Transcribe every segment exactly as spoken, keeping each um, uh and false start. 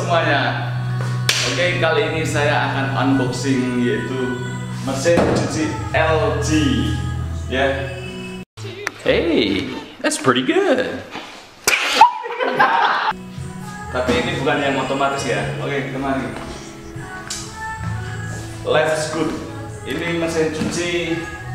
semuanya. Oke, kali ini saya akan unboxing yaitu mesin cuci L G. Ya. Yeah. Hey, that's pretty good. Tapi ini bukan yang otomatis ya. Oke, kemari. Let's good. Ini mesin cuci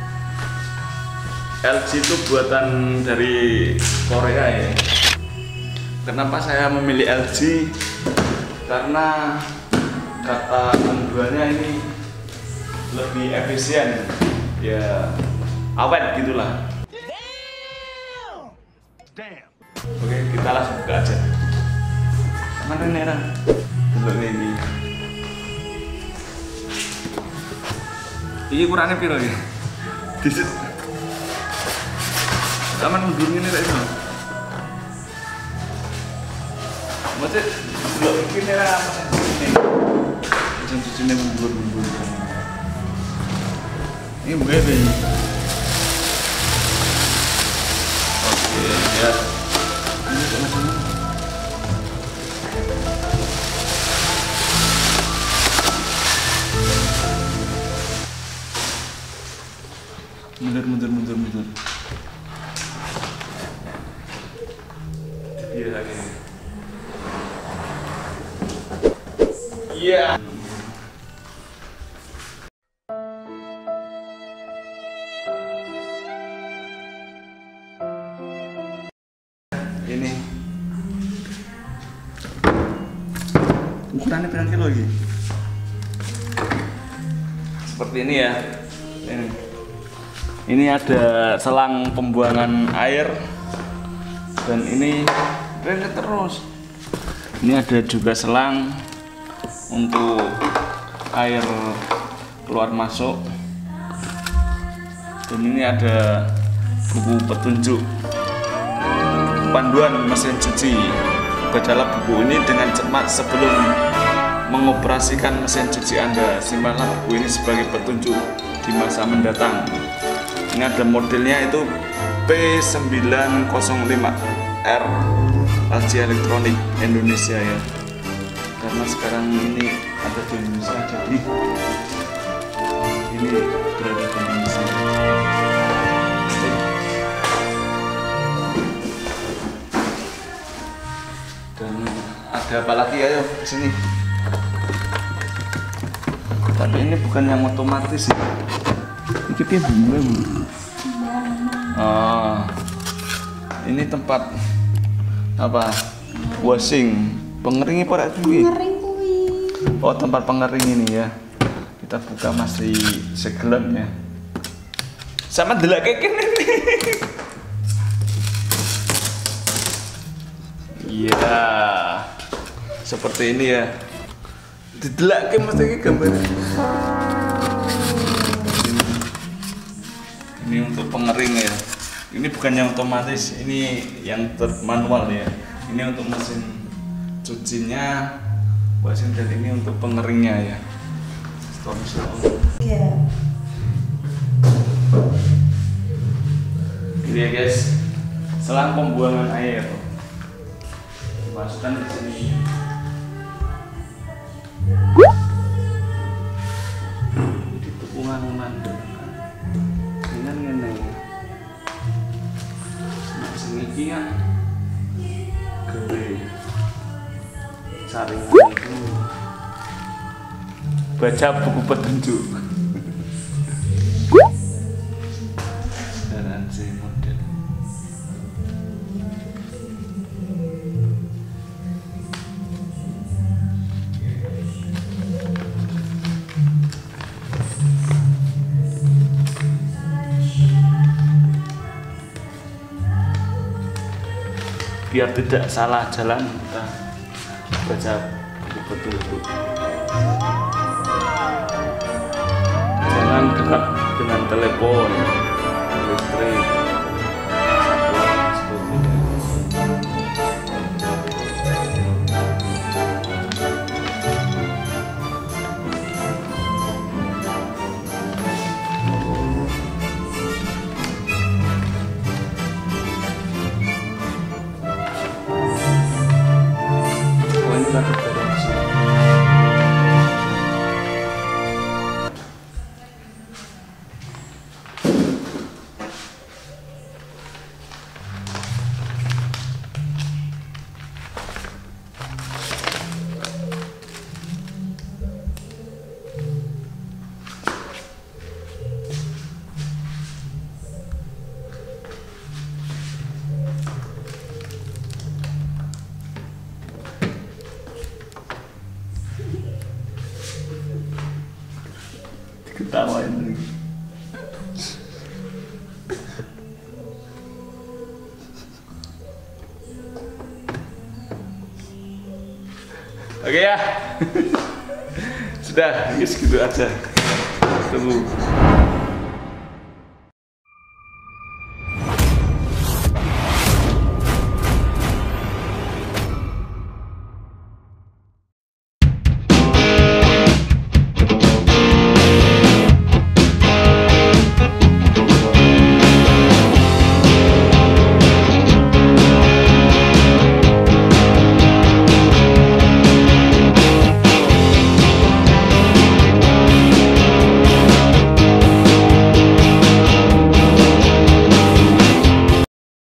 L G itu buatan dari Korea ya. Kenapa saya memilih L G? Karena kata penjualnya ini lebih efisien, ya awet gitulah. Oke, kita langsung buka aja. Mana merah? Belum ini. Ini kurangnya piro ya? Disit. Kamu mundur ini tak itu. Maksud belum bikin merah apa sih? Mesin cucinya mundur-mundur. Ini bukan ini. Oke, ya. Ini kok macam mana? Mundur, mundur, mundur, mundur. Dia lagi. Iya. Ini ukurannya berapa kilo lagi? Seperti ini ya. Ini. Ini ada selang pembuangan air dan ini rene terus. Ini ada juga selang untuk air keluar masuk. Dan ini ada buku petunjuk panduan mesin cuci. Bacalah buku ini dengan cermat sebelum mengoperasikan mesin cuci Anda. Simpanlah buku ini sebagai petunjuk di masa mendatang. Ini ada modelnya itu P sembilan nol lima R L G Elektronik Indonesia ya. Karena sekarang ini ada di Indonesia, jadi ini berada di Indonesia. Dan ada apa lagi, ayo kesini. Tapi ini bukan yang otomatis ya. Ini piye bunga bu? Ah, ini tempat apa? Washing, pengering apa kuwi? Pengering kuwi. Oh, tempat pengering ini ya. Kita buka masih segelap ya. Sama delok keken ini. Iya. Seperti ini ya. Didelake mesti iki gambar. Ini untuk pengering ya. Ini bukan yang otomatis, ini yang manual ya. Ini untuk mesin cucinya, mesin dan ini untuk pengeringnya ya. Stop, stop. Iya. Ini ya guys, selang pembuangan air. Masukkan di sini. Di tepungan-tepungan. Ini kan gede saringan itu baca buku petunjuk garansi model. Biar tidak salah jalan, kita baca betul-betul. Jangan dekat dengan telepon, listrik, seperti itu. Oh, ini kan beres. Ketawain. Oke ya. Sudah, segitu aja. Tunggu.